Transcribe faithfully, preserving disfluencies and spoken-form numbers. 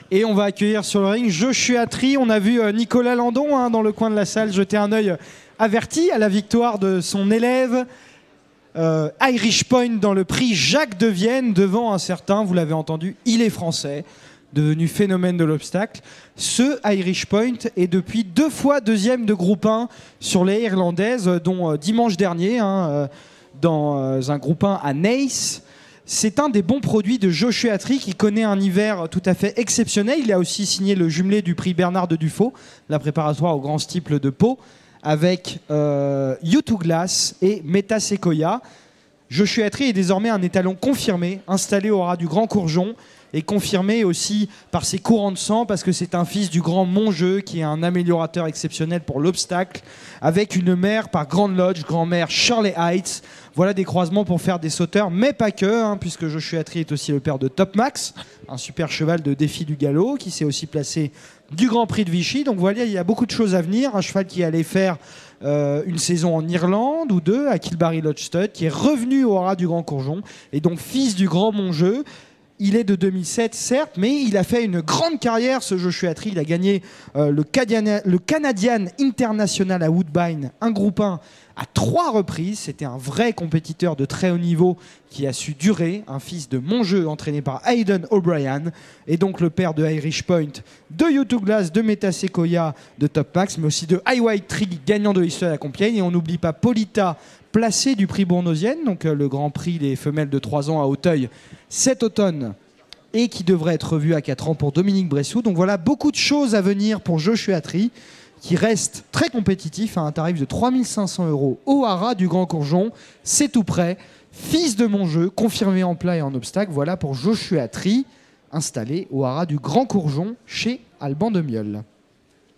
Et on va accueillir sur le ring Joshua Tree. On a vu euh, Nicolas Landon hein, dans le coin de la salle jeter un œil averti à la victoire de son élève. Euh, Irish Point dans le prix Jacques de Vienne devant un certain, vous l'avez entendu, il est français, devenu phénomène de l'obstacle. Ce Irish Point est depuis deux fois deuxième de groupe un sur les Irlandaises, dont euh, dimanche dernier, hein, euh, dans euh, un groupe un à Nice. C'est un des bons produits de Joshua Tree qui connaît un hiver tout à fait exceptionnel. Il a aussi signé le jumelé du prix Bernard de Dufaux, la préparatoire au Grand Steeple de Pau, avec euh, U deux Glass et Meta Sequoia. Joshua Tree est désormais un étalon confirmé, installé au ras du Grand Courgeon, et confirmé aussi par ses courants de sang, parce que c'est un fils du grand Montjeu, qui est un améliorateur exceptionnel pour l'obstacle, avec une mère par Grand Lodge, grand-mère Shirley Heights. Voilà des croisements pour faire des sauteurs, mais pas que, hein, puisque Joshua Tree est aussi le père de Top Max, un super cheval de défi du galop, qui s'est aussi placé du Grand Prix de Vichy. Donc voilà, il y a beaucoup de choses à venir. Un cheval qui allait faire euh, une saison en Irlande ou deux, à Kilbarry Lodge Stud, qui est revenu au ras du Grand Courgeon, et donc fils du grand Montjeu. Il est de deux mille sept, certes, mais il a fait une grande carrière, ce Joshua Tree. Il a gagné euh, le, Cadiana, le Canadian International à Woodbine, un groupe un, à trois reprises. C'était un vrai compétiteur de très haut niveau qui a su durer. Un fils de Montjeu entraîné par Aidan O'Brien. Et donc le père de Irish Point, de U deux Glass, de Meta Sequoia, de Top Max, mais aussi de High White Tree, gagnant de l'histoire à Compiègne. Et on n'oublie pas Polita, placé du prix Bournosienne, donc euh, le Grand Prix des femelles de trois ans à Auteuil cet automne, et qui devrait être revu à quatre ans pour Dominique Bressou. Donc voilà, beaucoup de choses à venir pour Joshua Tree, qui reste très compétitif à un tarif de trois mille cinq cents euros au haras du Grand Courgeon. C'est tout prêt. Fils de Montjeu, confirmé en plat et en obstacle. Voilà pour Joshua Tree, installé au haras du Grand Courgeon chez Alban de Mieulle.